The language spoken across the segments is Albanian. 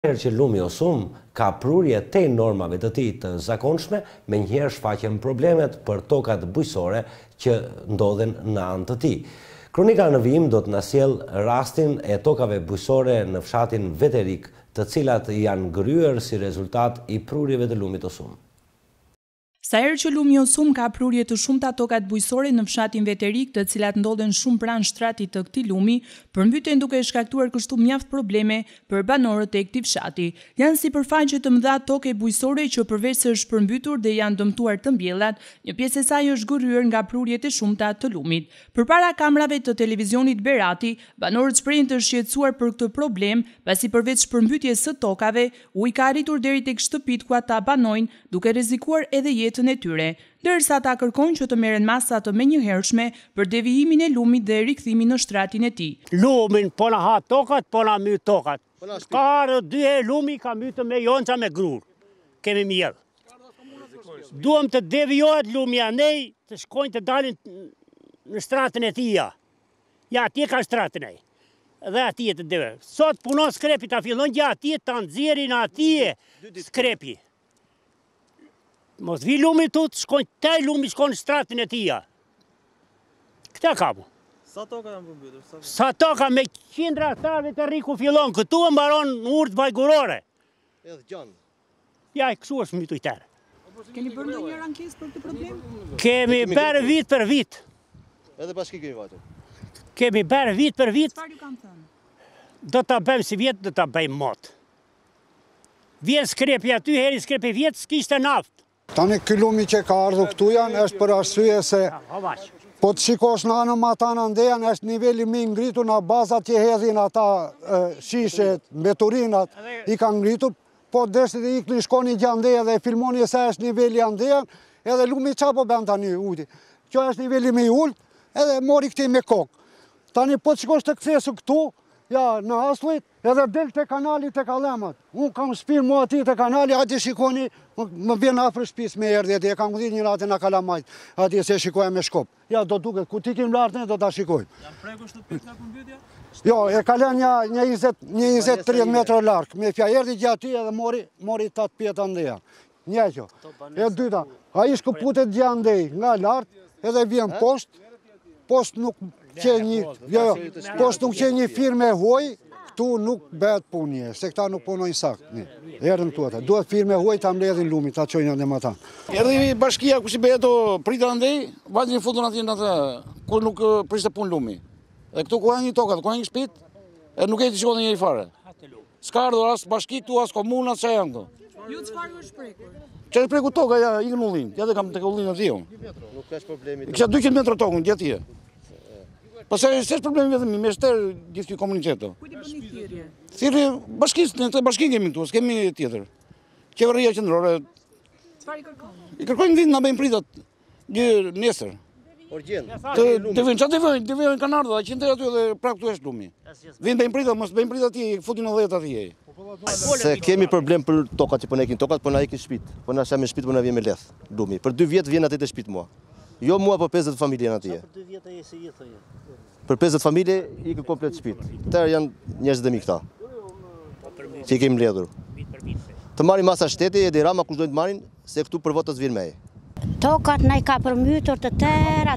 Herë që lumi Osum ka prurje te normave të tij të zakonshme, menjëherë shfaqen problemet për tokat bujqësore që ndodhen në anë të tij. Kronika në vijim do të na sjellë rastin e tokave bujqësore në fshatin Veterik, të cilat janë ngryer si rezultat i prurjeve të lumit Osum. Sa herë që lumi Osum ka prurje të shumta tokat bujqësore në fshatin Veterik, të cilat ndodhen shumë pranë shtratit të këtij lumi, përmbyten duke shkaktuar kështu mjaft probleme për banorët e këtij fshati. Janë sipërfaqe të mëdha toke bujqësore që përveç se është përmbytur dhe janë dëmtuar të mbjellat, një pjesë e saj është gërryer nga prurjet e shumta të lumit. Përpara kamerave të televizionit Berati, banorët shprehin të shqetësuar për këtë problem, pasi përveç shpërmbytjes së tokave, uji ka arritur deri tek shtëpitë ku ata banojnë, duke rrezikuar edhe jetën e tyre, ndërsa ata kërkojnë që të merren masa të menjëhershme për devijimin e lumit dhe rikthimin në shtratin e tij. Lumin po na ha tokat, po na myt tokat. Ka ardhur 2 herë lumi ka mytur me jonca me grur. Kemi mjedh. Duam të devijohet lumi anej, të shkojnë të dalin në shtratin e tij. Ja, atje ka shtratin e. Dhe atje të deve. Sot punon skrepi ta fillon ja atje ta nxjerrin atje skrepi. Mos vi lumi tut, shkojnë taj lumi shkojnë në shtratin e tija. Këta kapu. Sa toka janë përmbytur? Sa toka me qindra hektarëve të rriku fillon, këtu e mbaron në urtë vajgurore. Edhe gjanë. Ja, e kësu është mytu i terë. Keni bërë ndonjë ankesë për këtë problem? Kemi bërë vit për vit. Edhe bashki kemi vajtur. Kemi bërë vit për vit. Çfarë ju kanë thënë? Do ta bëjmë si vjet, do ta bëjmë mot. Vjen skrepi aty, heri skrepi vjet, s'kishte naftë. Tani ky lumi që ka ardhur këtu janë është për arsye se po të shikosh në anën ma ta në ndejan është niveli më i ngritur në bazat që hedhin ata shishet, mbeturinat i kanë ngritur, po deshti të ikni shkoni gjandeja dhe filmoni se është niveli andejan, edhe lumi qa po bën tani uti. Kjo është niveli më i ullt, edhe mori këti me kokë. Tani po të shikosh të kthesu këtu, ja, në Aslujt, edhe del të kanali të Kalemat. Unë kam shpinë mua ati të kanali, ati shikoni, më vjen afër shtëpisë me erdhje, e kam gudit një ratë në Kalamajt, ati se shikoja me shkop. Ja, do duket, ku ti kim lartë, do ta shikoj. Janë prekur shtëpit nga përmbytja? Jo, e kalen një 20-30 metra larkë, me fja erdi gjatë edhe mori 8 pjetë andeja. Një kjo. E dyta, a i shkëputet gjë andej nga lartë, edhe vjen post nuk që një firme huaj, këtu nuk bëhet punje, se këta nuk punojnë saktë. Erdhëm këtu ata, duhet firme huaj ta mbledhin lumit, ta çojnë ande më ta. Erdhi bashkia ku si bëhet to pritën andej, vajtin fundon atje në atë ku nuk priste punë lumi. Dhe këtu ku janë një tokat, ku janë një shtëpi, e nuk e di shkon njëri fare. S'ka ardhur as bashki këtu, as komuna, çfarë janë këtu. Ju çfarë është prekur? Çfarë është prekur toka, ja ikën ullin. Ja dhe kam tek ullin atje. Nuk ka problemi. Kisha 200 metra tokën atje. Pastaj s'është problemi vetëm me shter gjithë komunitetin. Ku ti bëni thirrje? Thirrje bashkisë, në këtë bashki kemi këtu, s'kemi tjetër. Qeveria qendrore. Çfarë i kërkoni? I kërkojmë vit na bëjmë pritat gjë nesër. Urgjent. Të vjen, çfarë të vjen kanë ardhur, qendra aty dhe prap këtu është lumi. Vin bëjmë pritat, mos bëjmë pritat atje, futin 90 atje. Se kemi problem për tokat që po na ikin tokat, po na ikin shtëpit. Po na shamë shtëpit, po na vjen me leth lumi. Për 2 vjet vjen aty te shtëpit mua. Jo mua, po 50 familje në atje. Për 2 vjet e si jetë. Për 50 familje i kë komplet shtëpit. Tërë janë njerëz dhe mi këta. Që i kemi mbledhur. Të marrin masa shteti e dirama kush do të marrin, se këtu për votë të zvin me. Tokat na i ka përmbytur të tëra.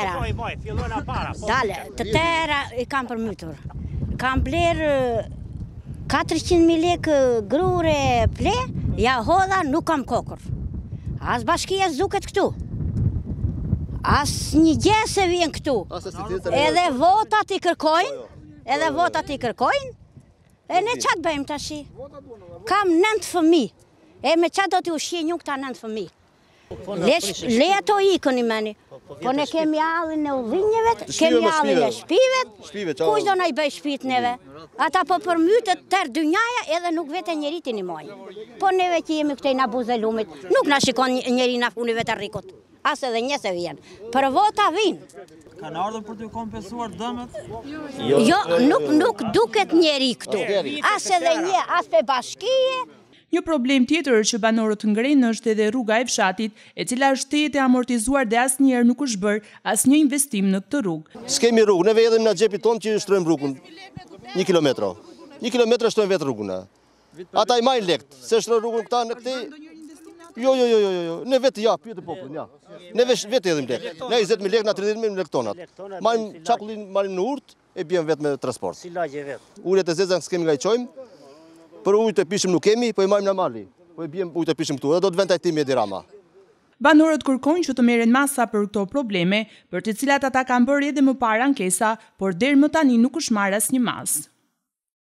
Dale, të tëra i kam përmbytur. Kam blerë 400.000 lekë grure ple, ja hodha nuk kam kokër. As bashkia zduket këtu. As një gjë se vjen këtu. Edhe votat i kërkojnë, e ne qatë bëjmë tashi? Kam 9 fëmijë, e me qatë do t'i ushqinj një këta 9 fëmijë. Le ato ikën i meni, po ne kemi allin e udhinjeve, kemi allin e shpivet, kush do na i bëj shpit neve? Ata po përmytet tërë dynjaja edhe nuk vete njeri ti një mojnë. Po neve që jemi këtej na buze lumit, nuk na shikon njeri na funive të rikut. As edhe njëse vjen. Për vota vinë. Kanë ardhur për të kompensuar dëmet? Jo, nuk duket njeri këtu. As edhe një, as pe bashkije. Një problem tjetër që banorët ngrenë është edhe rruga e fshatit, e cila është tetë e amortizuar dhe asnjëherë nuk është bërë asnjë investim në këtë rrugë. S'kemi rrugë, neve edhe në xhepit tonë që shtrojmë rrugën. 1 kilometër. 1 kilometër shtrojmë vetë rrugën. Ata i majnë lekt, se është rrugën këta në këti. Jo, ne vetë pyet e popullin, ja. Ne vetë edhim lek. Ne 20.000 lek, na 30.000 lek tonat. Majmë çakullin, marim në urt, e bjem vetë me transport. Si lagje vetë. Ulet e zeza s'kemi nga i qojmë, për ujtë e pishim nuk kemi, po i majmë në mali. Po i bjem ujtë e pishim këtu, dhe do të vend tajtimi Edi Rama. Banorët kërkojnë që të merren masa për këto probleme, për të cilat ata kanë bërë edhe më parë ankesa, por deri më tani nuk është marrë asnjë masë.